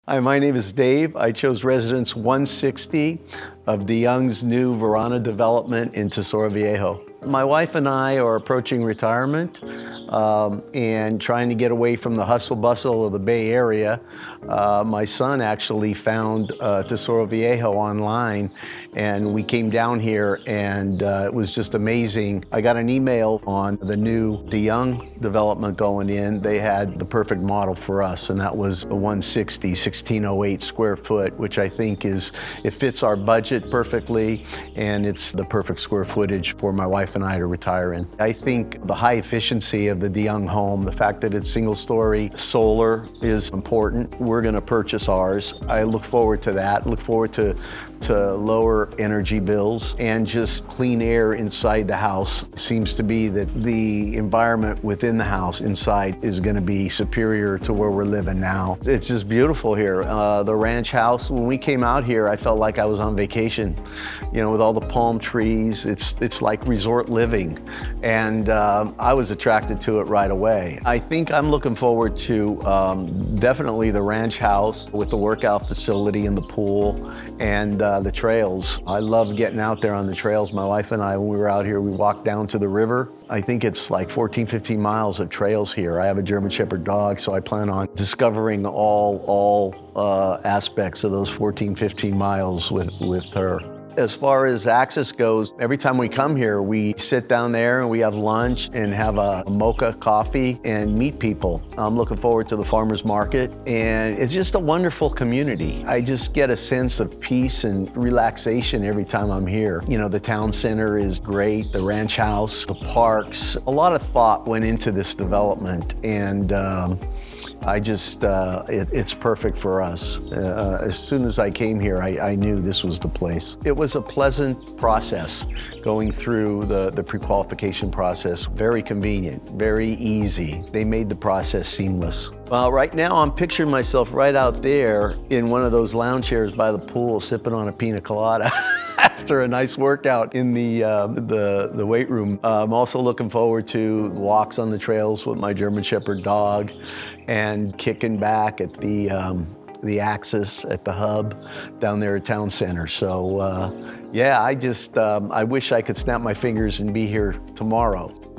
Hi, my name is Dave. I chose residence 160 of DeYoung's new Verana development in Tesoro Viejo. My wife and I are approaching retirement and trying to get away from the hustle bustle of the Bay Area. My son actually found Tesoro Viejo online, and we came down here, and it was just amazing. I got an email on the new DeYoung development going in. They had the perfect model for us, and that was a 160, 1608 square foot, which I think it fits our budget perfectly, and it's the perfect square footage for my wife and I to retire in. I think the high efficiency of the DeYoung home, the fact that it's single story, solar is important. We're gonna purchase ours. I look forward to that. Look forward to lower energy bills and just clean air inside the house. It seems to be that the environment within the house inside is gonna be superior to where we're living now. It's just beautiful here. The ranch house, when we came out here, I felt like I was on vacation. You know, with all the palm trees, it's like resort living. And I was attracted to it right away. I think I'm looking forward to definitely the ranch house with the workout facility and the pool and the trails. I love getting out there on the trails. My wife and I, when we were out here, we walked down to the river. I think it's like 14, 15 miles of trails here. I have a German Shepherd dog, so I plan on discovering all aspects of those 14, 15 miles with her. As far as access goes, every time we come here, we sit down there and we have lunch and have a mocha coffee and meet people. I'm looking forward to the farmers market, and it's just a wonderful community. I just get a sense of peace and relaxation every time I'm here. You know, the town center is great, the ranch house, the parks. A lot of thought went into this development, and it's perfect for us. As soon as I came here, I knew this was the place. It was a pleasant process going through the pre-qualification process. Very convenient, very easy. They made the process seamless. Well, right now I'm picturing myself right out there in one of those lounge chairs by the pool, sipping on a pina colada. After a nice workout in the weight room. I'm also looking forward to walks on the trails with my German Shepherd dog and kicking back at the Axis at the hub down there at Town Center. So yeah, I wish I could snap my fingers and be here tomorrow.